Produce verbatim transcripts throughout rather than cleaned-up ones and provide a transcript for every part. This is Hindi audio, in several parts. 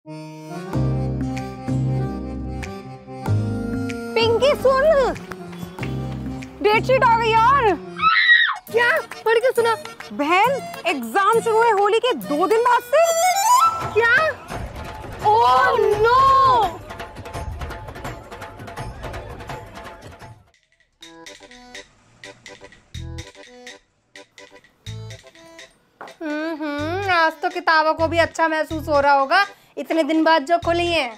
पिंकी सुन, डेटशीट आ गई यार। क्या? पढ़ के सुना। बहन, एग्जाम शुरू है होली के दो दिन बाद से। क्या? Oh no. हम्म हम्म आज तो किताबों को भी अच्छा महसूस हो रहा होगा, इतने दिन बाद जो खुली हैं।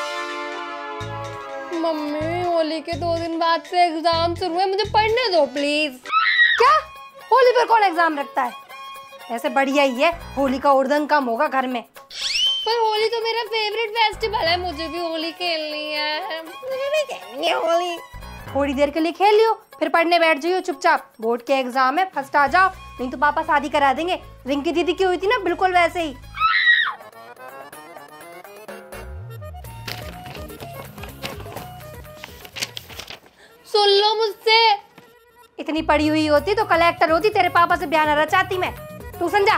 मम्मी, होली के दो दिन बाद से एग्जाम शुरू है, मुझे पढ़ने दो प्लीज। क्या? होली पर कौन एग्जाम रखता है? ऐसे बढ़िया ही है, होली का उर्दन कम होगा घर में। पर होली तो मेरा फेवरेट फेस्टिवल है, मुझे भी होली खेलनी है। मुझे भी खेलनी है होली। थोड़ी देर के लिए खेल लियो, फिर पढ़ने बैठ जाइयो चुपचाप। बोर्ड के एग्जाम है, फर्स्ट आ जाओ, नहीं तो पापा शादी करा देंगे। रिंकी दीदी की हुई थी ना, बिल्कुल वैसे ही। सुन लो मुझसे, इतनी पढ़ी हुई होती तो कलेक्टर होती, तेरे पापा से ब्याह न रचाती मैं। तू समझा?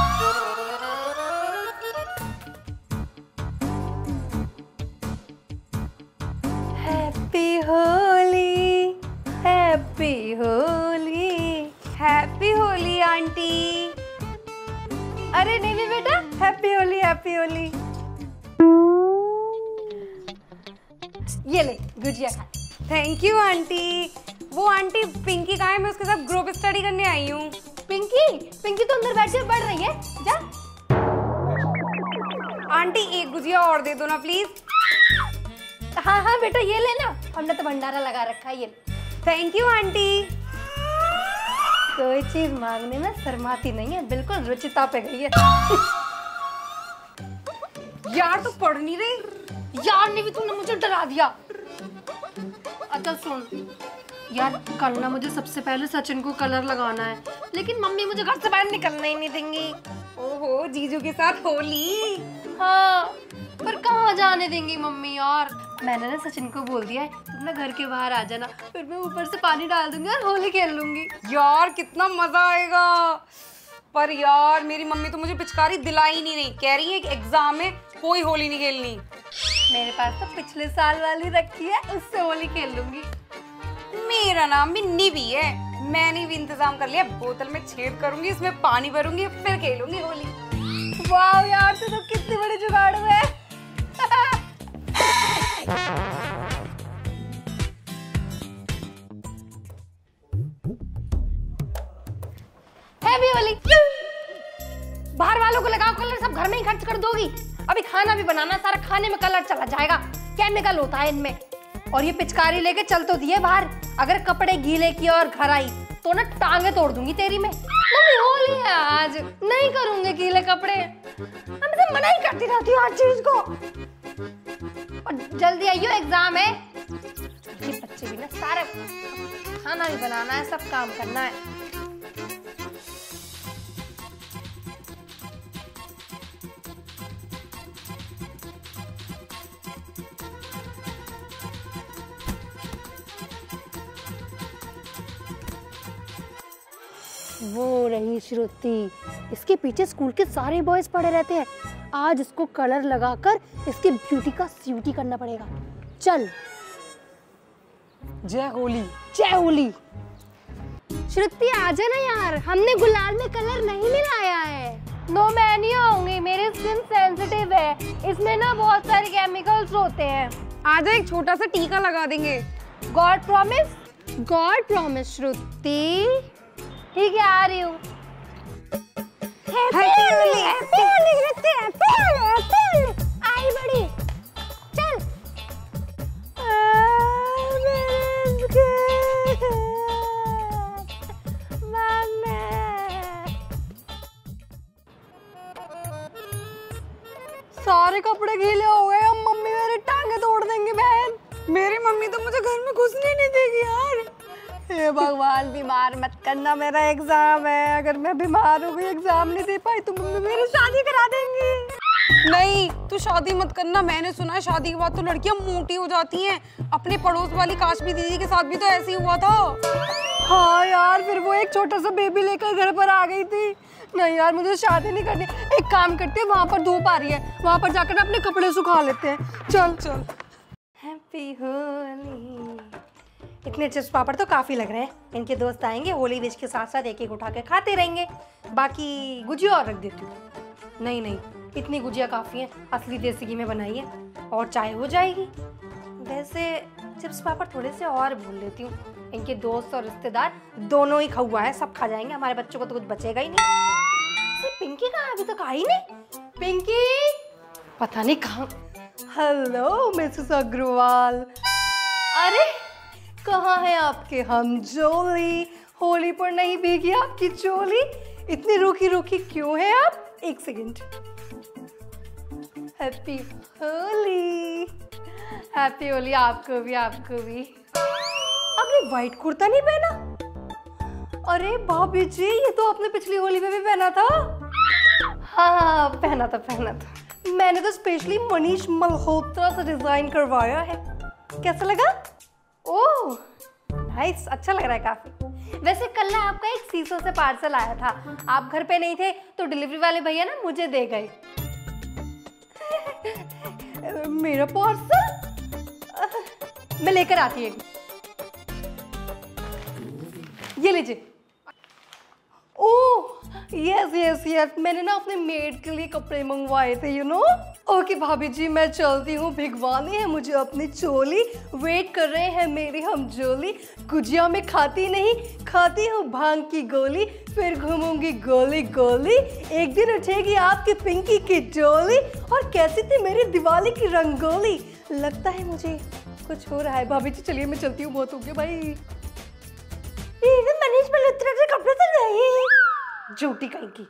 Happy Holi, happy Holi, happy Holi aunty. अरे नहीं नहीं बेटा, हैप्पी होली, हैप्पी होली। ये ले गुजिया खा। Thank you aunty. वो आंटी पिंकी कहाँ है? मैं उसके साथ ग्रुप स्टडी करने आई हूँ। पिंकी पिंकी तो अंदर बैठ के पढ़ रही है, जा। आंटी एक गुजिया और दे दो ना प्लीज। हाँ हाँ बेटा, ये लेना, हमने तो भंडारा लगा रखा है। ये थैंक यू आंटी। कोई चीज मांगने में शर्माती नहीं है, बिल्कुल रुचिता पे गई है। यार तू पढ़ नहीं रही? यार ने भी तुमने मुझे डरा दिया। अच्छा सुन यार, कल ना मुझे सबसे पहले सचिन को कलर लगाना है, लेकिन मम्मी मुझे घर से बाहर निकलना ही नहीं देंगी। ओहो, जीजू के साथ होली। हाँ, पर कहाँ जाने देंगी मम्मी यार। मैंने ना सचिन को बोल दिया है, तुम ना घर के बाहर आ जाना, फिर मैं ऊपर से पानी डाल दूंगी और होली खेल लूंगी। यार कितना मजा आएगा। पर यार मेरी मम्मी तो मुझे पिचकारी दिला ही नहीं रही, कह रही है कि एग्जाम में कोई होली नहीं खेलनी। मेरे पास तो पिछले साल वाली रखी है, उससे होली खेल लूंगी। मेरा नाम भी निवी है, मैंने भी इंतजाम कर लिया, बोतल में छेद करूंगी, इसमें पानी भरूंगी, फिर खेलूंगी होली। वाह यार, तू तो कितनी बड़ी जुगाड़ू है। हैप्पी होली। बाहर वालों को लगाओ कलर, सब घर में ही खर्च कर दोगी। अभी खाना भी बनाना, सारा खाने में कलर चला जाएगा, केमिकल होता है इनमें। और ये पिचकारी लेके चल तो दिए बाहर, अगर कपड़े गीले किए और घर आई तो ना टांगे तोड़ दूंगी तेरी मैं। मम्मी होली है आज, नहीं करूंगी गीले कपड़े। हम से मना ही करती रहती हूँ हर चीज को। और जल्दी आइयो, एग्जाम है। ये बच्चे भी ना, सारा खाना भी बनाना है, सब काम करना है। वो रही श्रुति, इसके पीछे स्कूल के सारे बॉयज पड़े रहते हैं। आज इसको कलर लगाकर इसकी ब्यूटी का स्यूटी करना पड़ेगा। चल। जय होली। जय होली। श्रुति आ जाना यार, हमने गुलाल में कलर नहीं मिलाया है। नो मैं नहीं आऊंगी, मेरी स्किन सेंसिटिव है, इसमें ना बहुत सारे केमिकल्स होते हैं। आजा, एक छोटा सा टीका लगा देंगे। God promise? God promise Shruti. ठीक है, आ रही हूँ। Happy Holi, happy Holi, happy Holi, happy Holi. आई बड़ी, चल। सारे कपड़े गीले हो गए, अब मम्मी मेरी टांगे तोड़ देंगी। बहन, मेरी मम्मी तो मुझे घर में घुसने नहीं देगी यार। हे भगवान, बीमार मत करना, मेरा एग्जाम है। अगर मैं बीमार हो गई, एग्जाम नहीं दे पाई तो मम्मी मेरी शादी करा देंगी। नहीं, तू शादी मत करना। मैंने सुना है शादी के बाद तो लड़कियां मोटी हो जाती हैं। अपने पड़ोस वाली काशमी दीदी के साथ भी तो ऐसे ही हुआ था। हाँ यार, फिर वो एक छोटा सा बेबी लेकर घर पर आ गई थी। नहीं यार, मुझे शादी नहीं करनी। एक काम करते हैं, वहाँ पर धूप आ रही है, वहाँ पर जाकर अपने कपड़े सुखा लेते हैं। चल चल। हैप्पी होली। इतने चिप्स पापड़ तो काफ़ी लग रहे हैं। इनके दोस्त आएंगे, होली विश के साथ साथ एक एक उठा के खाते रहेंगे। बाकी गुजिया और रख देती हूँ। नहीं नहीं, इतनी गुजिया काफ़ी है, असली देसी घी में बनाई है, और चाय हो जाएगी। वैसे चिप्स पापड़ थोड़े से और भून लेती हूँ। इनके दोस्त और रिश्तेदार दोनों ही खौआ है, सब खा जाएंगे। हमारे बच्चों को तो कुछ बचेगा ही नहीं। पिंकी कहाँ अभी तक आई नहीं? पिंकी पता नहीं कहाँ। Hello mrs Agarwal. अरे कहाँ है आपके हम जोली? होली पर नहीं भीगी आपकी चोली? इतनी रूखी रूखी क्यों है आप? एक second. Happy Holi. Happy Holi आपको भी, आपको भी। आपने व्हाइट कुर्ता नहीं पहना? अरे भाभी जी, ये तो आपने पिछली होली में भी पहना था। हाँ पहना था, पहना था। मैंने तो स्पेशली मनीष मल्होत्रा से डिजाइन करवाया है। कैसा लगा? ओह नाइस, अच्छा लग रहा है काफी। वैसे कल ना आपका एक सीसो से पार्सल आया था, आप घर पे नहीं थे तो डिलीवरी वाले भैया ना मुझे दे गए। मेरा पार्सल मैं लेकर आती हूँ। ये लीजिए। ओह यस यस यस, मैंने ना अपने मेड के लिए कपड़े मंगवाए थे, यू नो। ओके भाभी जी, मैं चलती हूँ, भिगवानी है मुझे अपनी चोली। वेट कर रहे हैं मेरी हम जोली। गुजिया में खाती नहीं, खाती हूँ भांग की गोली, फिर घूमूंगी गोली गोली। एक दिन उठेगी आपकी पिंकी की डोली। और कैसी थी मेरी दिवाली की रंगोली? लगता है मुझे कुछ हो रहा है। भाभी जी चलिए, मैं चलती हूँ, बहुत हो गया भाई। मनीष मल्होत्रा के कपड़े तो नहीं। झूठी कहीं की।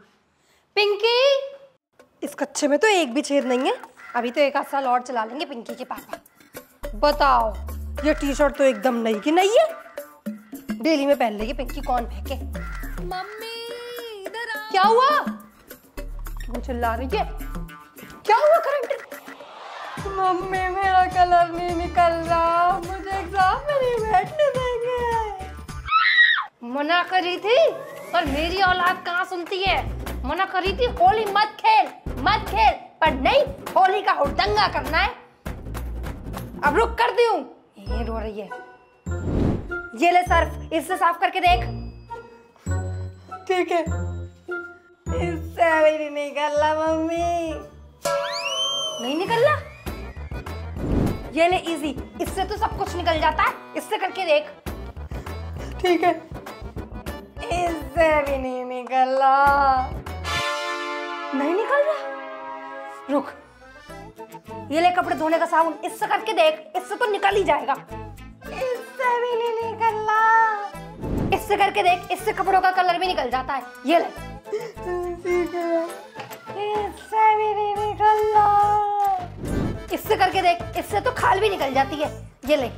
पिंकी, इस कच्चे में तो एक भी छेद नहीं है। अभी तो एक आध साल और चला लेंगे पिंकी के पापा। बताओ, ये टी शर्ट तो एकदम नई की नहीं है, डेली में पहन लेगी पिंकी, कौन फेंके। मम्मी इधर आ। क्या हुआ? क्यों चिल्ला रही है? क्या हुआ करंट? मम्मी मेरा कलर नहीं निकल रहा, मुझे एग्जाम में नहीं बैठने देंगे। मना करी थी, पर मेरी औलाद कहाँ सुनती है। मना करी थी होली मत खेल मत खेल, पर नहीं, होली का हुड़दंगा करना है। अब रुक कर दी हूँ, ये रो रही है। ये ले सर्फ, इससे साफ करके देख। ठीक है। इससे भी नहीं निकल रहा मम्मी। नहीं निकल रहा? ये ले इजी, इससे तो सब कुछ निकल जाता है, इससे करके देख। ठीक है। इससे भी नहीं निकल रहा। नहीं निकल रहा? रुक, ये ले कपड़े धोने का साबुन, इससे करके देख, इससे तो निकल ही जाएगा। इससे भी नहीं निकल रहा। इससे करके देख, इससे कपड़ों का कलर भी निकल जाता है। ये ले। ठीक है। इससे भी नहीं निकल रहा। इससे करके देख, इससे तो खाल भी निकल जाती है। ये ले।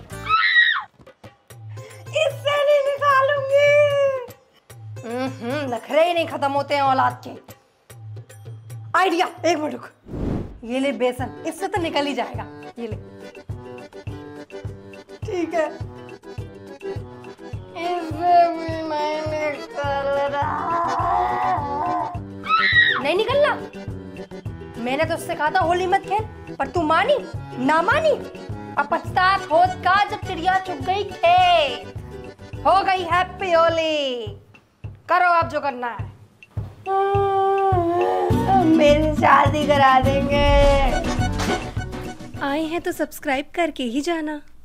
इससे नहीं निकालूंगी। हम्म नखरे ही नहीं खत्म होते हैं औलाद के। आइडिया, एक मिनट रुक। ये ले बेसन, इससे तो निकल ही जाएगा। ये ले। ठीक है। इससे भी नहीं निकल रहा। नहीं निकल रहा? मैंने तो उससे कहा था होली मत खेल, पर तू मानी ना मानी। अब पछतात होत का जब चिड़िया चुग गई खेत। हो गई हैप्पी होली। करो आप जो करना है। मेरी शादी करा देंगे। आए हैं तो सब्सक्राइब करके ही जाना।